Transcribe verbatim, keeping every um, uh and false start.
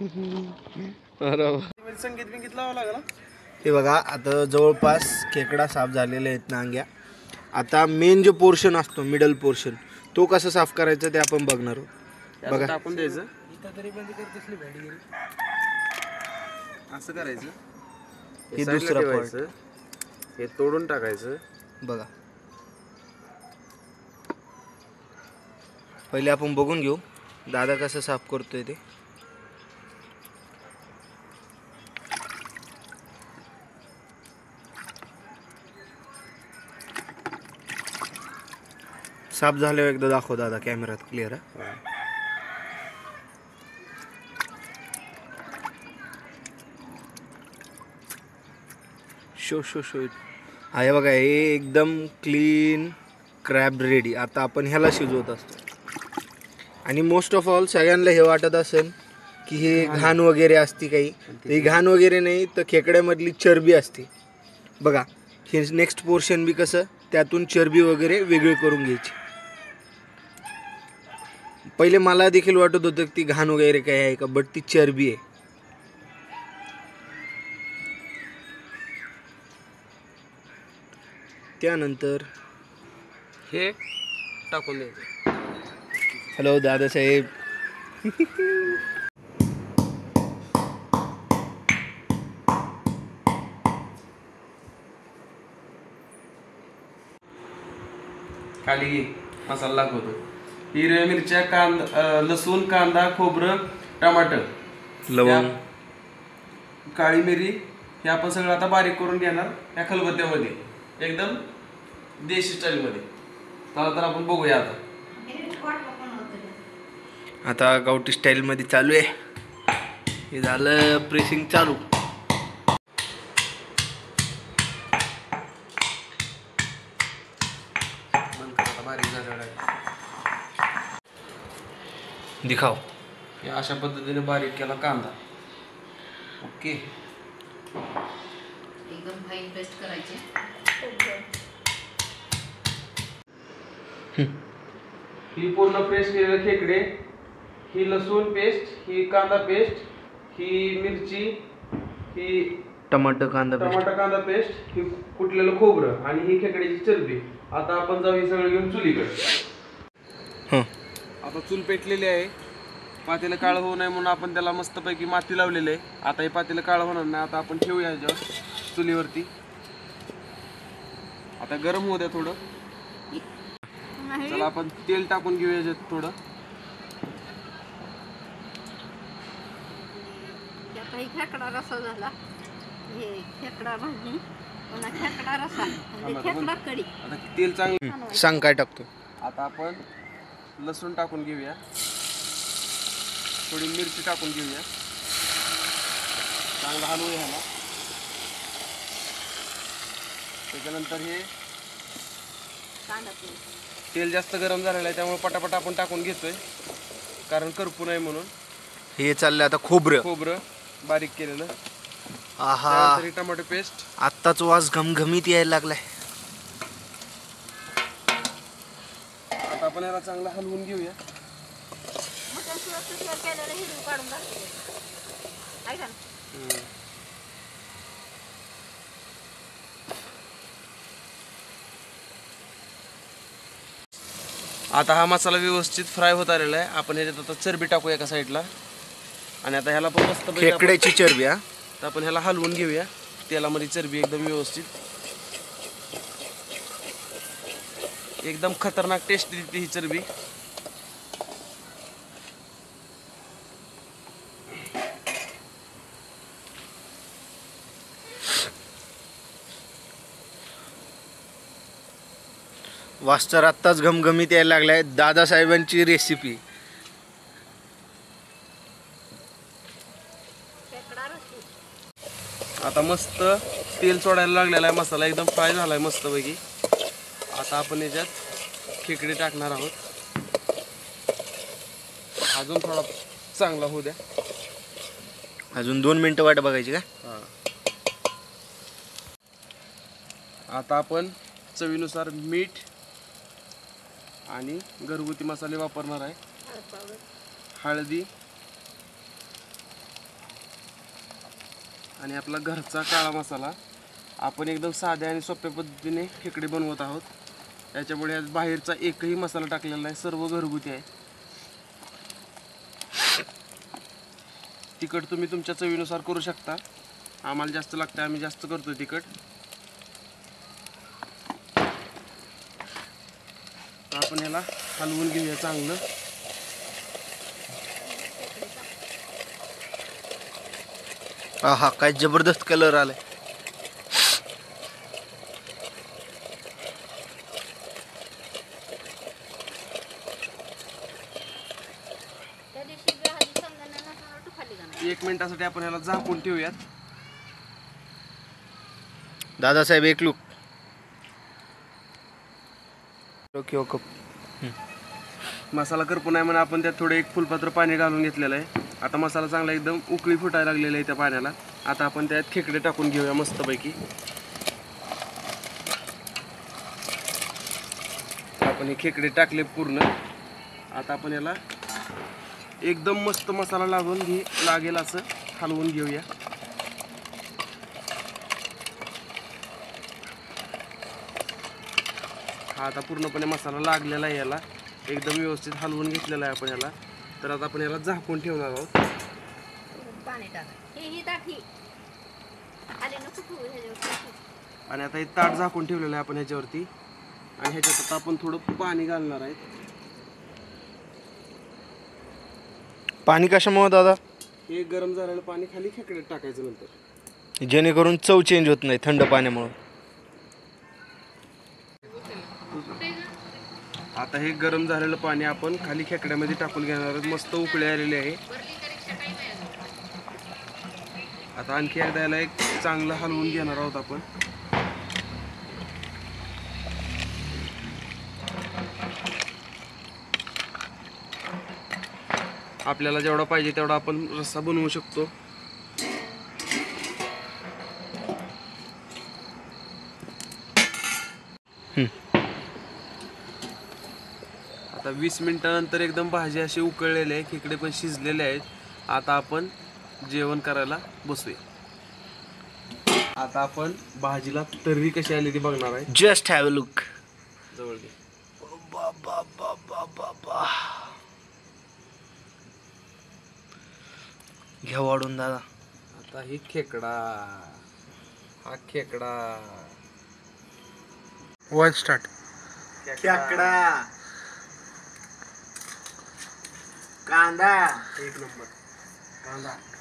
संगीत बिंगीत लावावं लागला. हे बघा आता जवळपास खेकडा साफ झालेले आहेत नांग्या. आता मेन जो पोर्शन असतो मिडल पोर्शन तो कसा साफ करायचा ते आपण बघणार आहोत. बघा टाकून द्यायचं तरी बंद करतसली भाडी असं करायचं. हे दुसरं पार्ट हे तोडून टाकायचं. बघा पहिले आपण बघून घेऊ दादा कसं साफ करतोय ते. साफ झाल्यावर एकदा दाखव दादा कॅमेरात क्लिअर. शो शो शो आहे बघा हे एकदम क्लीन क्रॅब रेडी. आता आपण ह्याला शिजवत असतो आणि मोस्ट ऑफ ऑल सगळ्यांना हे वाटत असेल की हे घाण वगैरे असते काही. ही घाण वगैरे नाही तर खेकड्यामधली चरबी असते. बघा हे नेक्स्ट पोर्शन बी कसं त्यातून चरबी वगैरे वेगळी करून घ्यायची. पहिले मला देखील वाटत होतं की ती घाण वगैरे काय आहे का बट ती चरबी आहे. त्यानंतर हे टाकून द्यायचं. हॅलो दादासाहेब. खाली घे मसाला दाखवतो. हिरव्या मिरच्या कांदा लसूण कांदा खोबरं टमाटर लवंग काळी मिरी हे आपण सगळं आता बारीक करून घेणार या खलबत्त्यामध्ये एकदम देशी स्टाईलमध्ये. चला तर आपण बघूया आता. आता गावठी स्टाईलमध्ये चालू आहे. हे झालं प्रेसिंग चालू. दिखाव. या अशा पद्धतीने बारीक केला कांदा. ओके एकदम फाईन पेस्ट करायची. ही पूर्ण पेस्ट केलेले खेकडे, ही लसूण पेस्ट, ही कांदा पेस्ट, ही मिरची, ही टमाटर कांदा पेस्ट टमाटर कांदा पेस्ट, ही कुटलेलं खोबरं आणि ही खेकड्याची चरबी. आता आपण जाऊ हे सगळं घेऊन चुलीकडे. आता चूल पेटलेली आहे. पातेलं काळं होऊ नये म्हणून आपण त्याला मस्तपैकी माती लावलेली आहे. आता हे पातेलं काळं होणार नाही. आता आपण ठेवूया ह्याच्यावर चुलीवरती. आता गरम होऊ द्या थोडं. चला आपण तेल टाकून घेऊया ह्याच्यात थोडं. खेकडा रसा झाला. हे खेकडा भाजी पुन्हा खेकडा रसा खेकडा कढी. आता तेल चांगलं सांग काय टाकतो. आता आपण लसूण टाकून घेऊया. थोडी मिरची टाकून घेऊया. चांगलं हलवूया ह्याला. त्याच्यानंतर हे तेल जास्त गरम झालेलं आहे त्यामुळे पटापट आपण टाकून घेतोय कारण करपू नये म्हणून. हे चाललंय आता खोबरं खोबरं बारीक केलेलं. आहा टमाटो पेस्ट. आत्ताच वास घमघमीत यायला लागलाय. आता आपण याला चांगलं हलवून घेऊया. आता हा मसाला व्यवस्थित फ्राय होत आलेला आहे. आपण ह्याच्यात आता चरबी टाकूया एका साईडला आणि आता ह्याला पण मस्त खेकड्याची चरबी. हा तर आपण ह्याला हलवून घेऊया. तेलामध्ये चरबी एकदम व्यवस्थित. एकदम खतरनाक टेस्ट देते ही चरबी. वास तर आत्ताच घमघमीत यायला लागलाय. दादासाहेबांची रेसिपी. आता मस्त तेल सोडायला लागलेला आहे. मसाला एकदम फ्राय झालाय मस्त पैकी. आता आपण याच्यात खेकडे टाकणार आहोत. अजून थोडा चांगला होऊ द्या. अजून दोन मिनिटं वाट बघायची का. आता आपण चवीनुसार मीठ आणि घरगुती मसाले वापरणार आहे. हळदी आणि आपला घरचा काळा मसाला. आपण एकदम साध्या आणि सोप्या पद्धतीने खेकडे बनवत आहोत. त्याच्यामुळे आज बाहेरचा एकही मसाला टाकलेला नाही, सर्व घरगुती आहे. तिखट तुम्ही तुमच्या चवीनुसार करू शकता. आम्हाला जास्त लागतं, आम्ही जास्त करतो तिखट. तर आपण याला हलवून घेऊया चांगलं. हा काय जबरदस्त कलर आलाय. त्या दिवशी भाजी शेंगदाण्याला नसल्यावर तू खाली का नाही? एक मिनिटासाठी आपण याला झाकून ठेवूयात. दादासाहेब एक लूक. Okay okay. मसाला करपू नाही म्हणून आपण त्यात थोडं एक फुलपात्र पाणी घालून घेतलेलं आहे. आता मसाला चांगला एकदम उकळी फुटायला लागलेला आहे त्या पाण्याला. आता आपण त्यात खेकडे टाकून घेऊया मस्तपैकी. आपण हे खेकडे टाकले पूर्ण. आता आपण याला एकदम मस्त मसाला लागून घे लागेल असं हलवून घेऊया. हा आता पूर्णपणे मसाला लागलेला आहे याला. एकदम व्यवस्थित हलवून घेतलेला आहे आपण याला. तर आता आपण याला झाकून ठेवणार आहोत. पाणी टाक. ही ही टाक ही. आले नको तू ह्याच्यावर. आणि आता हे ताट झाकून ठेवलेलं आहे आपण ह्याच्यावरती. आणि ह्याच्यात आता आपण थोडं पाणी घालणार आहे. पाणी कशामुळे दादा? हे गरम झालेलं पाणी खाली खेकड्यात टाकायचं नंतर, जेणेकरून चव चेंज होत नाही थंड पाण्यामुळे. आता हे गरम झालेलं पाणी आपण खाली खेकड्यामध्ये टाकून घेणार आहोत. मस्त उकळी आलेली आहे. आता आणखी एकदा याला एक चांगलं हलवून घेणार आहोत आपण. आपल्याला जेवढा पाहिजे तेवढा आपण रस्सा बनवू शकतो. आता वीस मिनिटानंतर एकदम भाजी अशी उकळलेली आहे, खेकडे पण शिजलेले आहेत. आता आपण जेवण करायला बसूया. आता आपण भाजीला तर्री कशी आली ती बघणार आहे. Just have a look. जवळ घे. घ्या वाढून दादा. आता ही खेकडा, हा खेकडा वन स्टार्ट. खेकडा कांदा एक नंबर कांदा.